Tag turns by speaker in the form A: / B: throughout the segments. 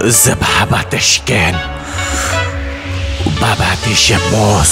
A: Zababat Ashken Babati Shemos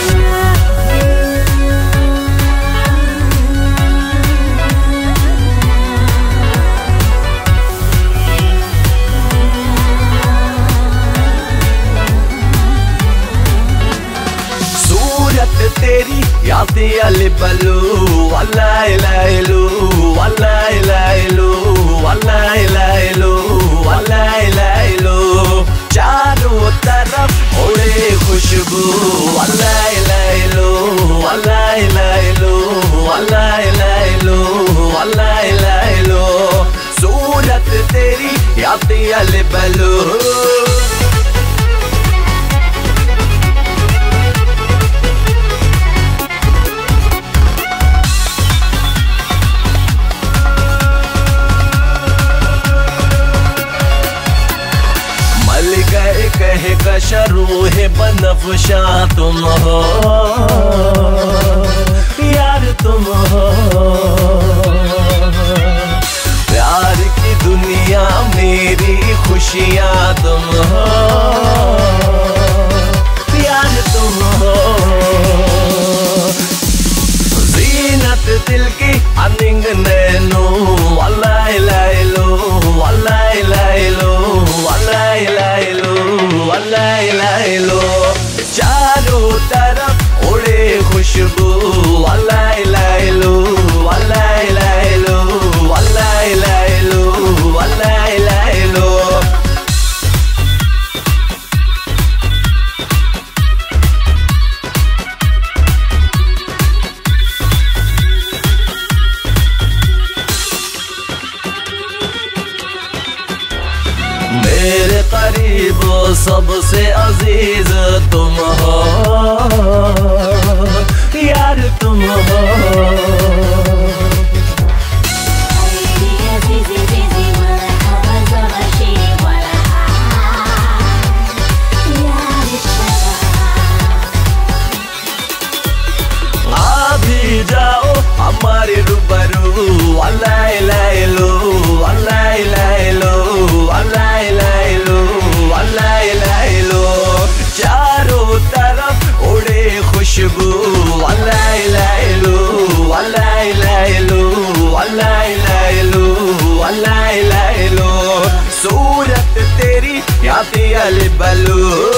A: सूरत तेरी यादें अले बलू वल्लाह इलाइलू वल्लाह इलाइलू वल्लाह इलाइलू वल्लाह इलाइलू चारों तरफ उड़े खुशबू वल्लाह इलाइलू वल्लाह इलाइलू वल्लाह इलाइलू वल्लाह इलाइलू सूरत तेरी यादें अले बलू कहे कशरू है बनफशा तुम हो यार तुम हो प्यार की दुनिया मेरी खुशियाँ तुम हो यार तुम हो ज़ीनत दिल की अनिंग नैनो वल्लाह इलाइलू वल्लाह इलाइलू वल्लाह इलाइलू वल्लाह इलाइलू चारों तरफ उड़े खुशबू वल्लाह इलाइलू वल्लाह इलाइलू वल्लाह इलाइलू वल्लाह इलाइलू मेरे करीब सबसे अजीज तुम हो यार तुम हो आ भी जाओ हमारे रूबरू वल्लाह इलाइलू वल्लाह इलाइलू वल्लाह इलाइलू वल्लाह इलाइलू चारों तरफ उड़े खुशबू वल्लाह इलाइलू वल्लाह इलाइलू वल्लाह इलाइलू वल्लाह इलाइलू सूरत तेरी यादें अले बलू